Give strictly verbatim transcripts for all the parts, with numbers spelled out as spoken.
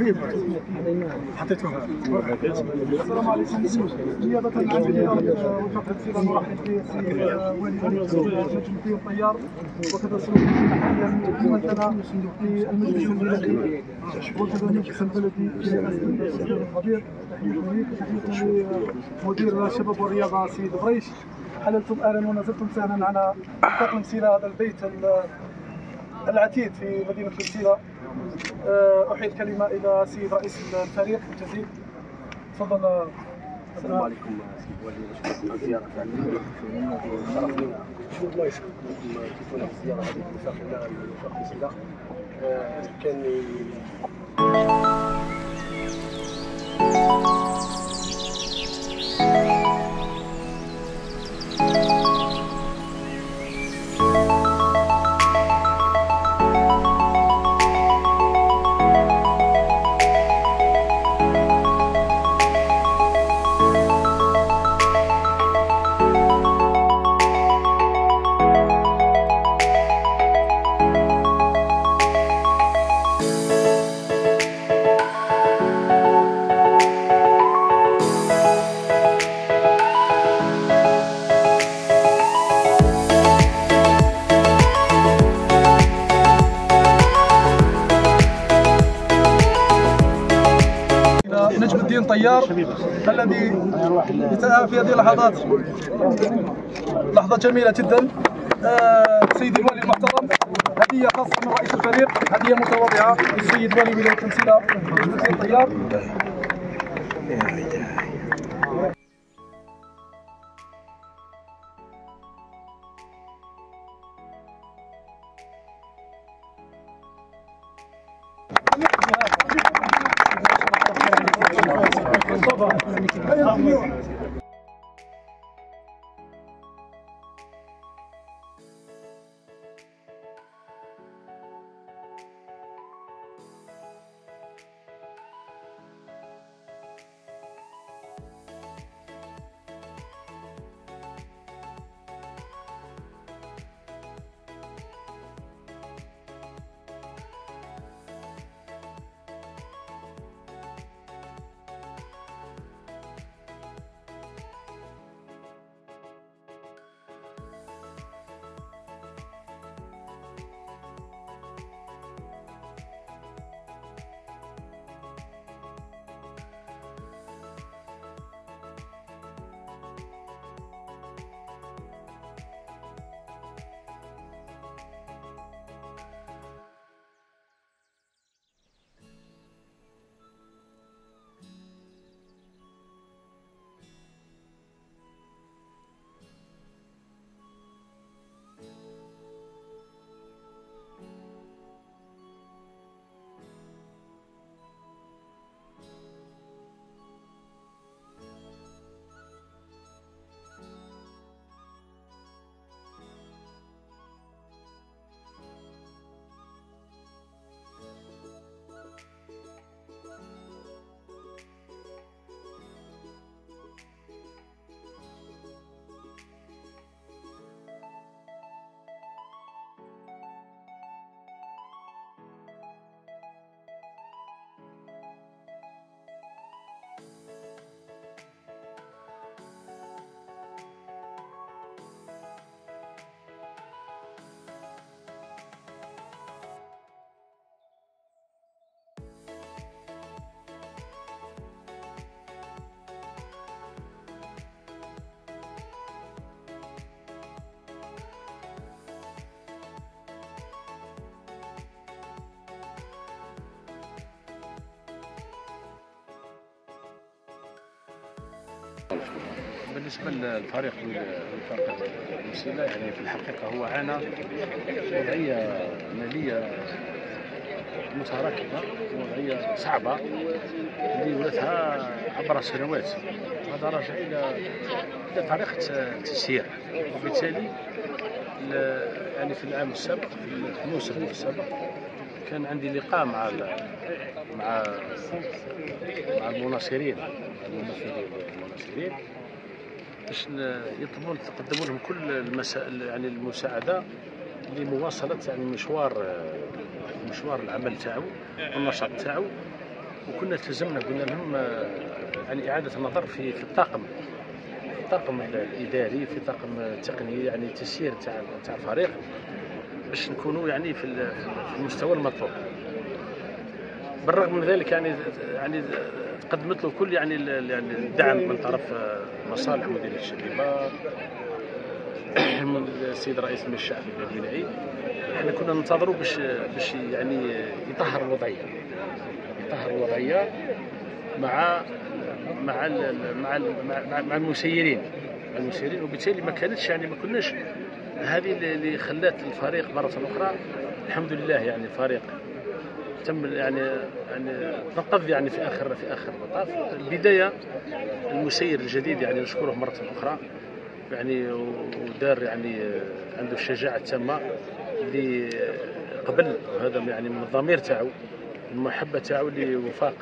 حطيتوها. السلام عليكم. نيابة عن وفاة السيدة نرحب بالسيد والي نجم الطيار وكذا السلوك حاليا ممثلة في المجلس البلدي وكذا المجلس البلدي السيد الخبير. تحية تحية لمدير الشباب والرياضة سيد بريش. حللتم اهلا ونزلتم سهلا على وفاق المسيرة، هذا البيت العتيد في مدينة المسيرة. أحيل الكلمة إلى سيد رئيس الفريق الجزيل. تفضل. السلام عليكم سيد الوالي، نشكركم على الزيارة تاعنا. شرف لنا الله يسلمكم تكون في الزيارة هذه وفاق وفاق المسيرة. كان نجم الدين طيار الذي انتهى في هذه اللحظات لحظة جميلة جدا. آه سيدي الوالي المحترم، هدية خاصة من رئيس الفريق، هدية متواضعة للسيد والي ولاية المسيرة نجم الدين طيار. بالنسبة للفريق وفاق المسيرة، يعني في الحقيقة هو عانى وضعية مالية متراكمة، وضعية صعبة اللي ولاتها عبر سنوات. هذا راجع إلى إلى طريقة التسيير، وبالتالي يعني في العام السابق في الموسم السابق كان عندي لقاء مع مع مع المناصرين المناصرين باش يطلبون تقدموا لهم كل المسائل، يعني المساعده لمواصله يعني مشوار مشوار العمل تاعو والنشاط تاعو وكنا التزمنا قلنا لهم يعني اعاده النظر في في الطاقم الطاقم الاداري، في الطاقم التقني، يعني التسيير تاع تاع الفريق باش نكونوا يعني في المستوى المطلوب. بالرغم من ذلك يعني يعني تقدمت له كل يعني الدعم من طرف مصالح مديريه الشبيبه، من السيد رئيس المجلس الشعبي الولايي. احنا كنا ننتظروا باش باش يعني يطهر الوضعيه يطهر الوضعيه مع مع مع مع, مع المسيرين المسيرين وبالتالي ما كانتش يعني ما كناش هذه اللي خلات الفريق مره اخرى الحمد لله يعني الفريق تم يعني يعني نقض يعني في اخر في اخر المطاف. البدايه المسير الجديد يعني نشكره مره اخرى يعني ودار يعني عنده الشجاعه التامه اللي قبل، وهذا يعني من الضمير تاعو المحبه تاعو لوفاق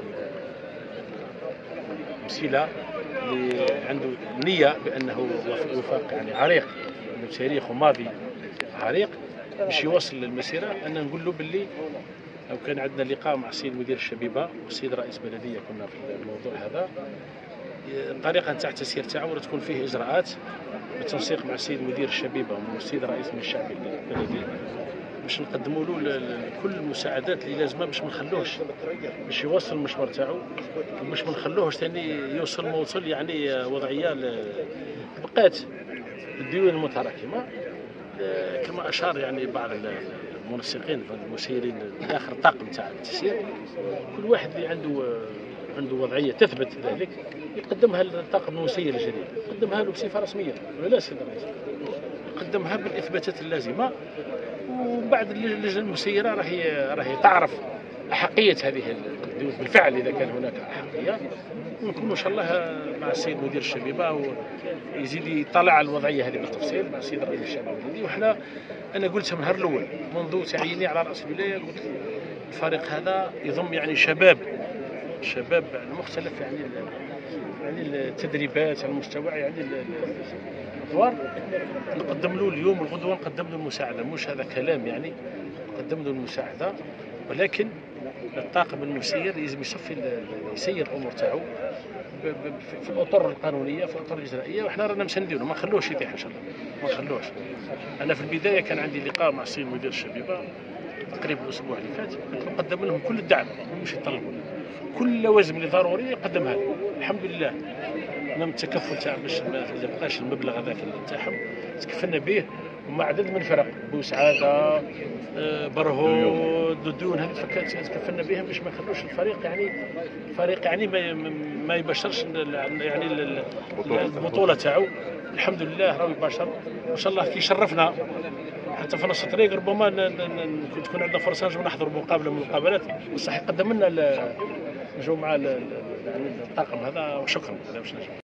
المسيله، اللي عنده نيه بانه وفاق يعني عريق عنده تاريخ وماضي عريق باش يوصل للمسيره. انا نقول له باللي لو كان عندنا لقاء مع السيد مدير الشبيبه والسيد رئيس بلديه كنا في الموضوع هذا، الطريقه نتاع التسيير تاعو تكون فيه اجراءات بالتنسيق مع السيد مدير الشبيبه والسيد رئيس المجلس الشعبي البلدي باش نقدموا له كل المساعدات اللي لازمه باش ما نخلوهش باش يوصل المشوار تاعو، وباش ما نخلوهش ثاني يوصل موصل يعني وضعيه بقات الديون المتراكمه كما اشار يعني بعض المنسقين والمسيرين داخل الطاقم تاع التسيير. كل واحد اللي عنده عنده وضعيه تثبت ذلك يقدمها للطاقم المسير الجديد، يقدمها له بصفه رسميه ولا لا سيدي الرئيس، يقدمها بالاثباتات اللازمه، وبعد اللجنه المسيره راهي راهي تعرف احقيه هذه الديون بالفعل اذا كان هناك احقيه، ونكون ان شاء الله مع السيد مدير الشبيبه ويزيد يطلع على الوضعيه هذه بالتفصيل مع السيد رئيس الشعب البلدي. وحنا انا قلت من النهار الاول منذ تعييني على راس الولايه، قلت الفريق هذا يضم يعني شباب شباب المختلف يعني يعني التدريبات على المستوى يعني الادوار، نقدم له اليوم والغدوه نقدم له المساعده، مش هذا كلام يعني نقدم له المساعده، ولكن الطاقم المسير لازم يصفي يسير الامور تاعو في الاطر القانونيه في الاطر الاجرائيه، وحنا رانا مساندينه ما نخلوهش يطيح ان شاء الله ما نخلوهش. انا في البدايه كان عندي لقاء مع السيد مدير الشبيبه تقريبا الاسبوع اللي فات، نقدم لهم كل الدعم مش يطلبوا كل لوازم اللي ضروريه يقدمها لهم. الحمد لله نم التكفل تاع باش ما يبقاش المبلغ هذاك تاعهم تكفلنا به ومع عدد من الفرق بوسعاده برهود الديون هذه تكفلنا بهم باش ما يخلوش الفريق يعني الفريق يعني ما, ما يبشرش يعني البطوله تاعو. الحمد لله راهو يباشر وان شاء الله كي شرفنا حتى في نص الطريق ربما تكون عندنا فرصه نجم نحضر مقابله من المقابلات، بصح يقدم لنا نجوا مع يعني الطاقم هذا وشكرا.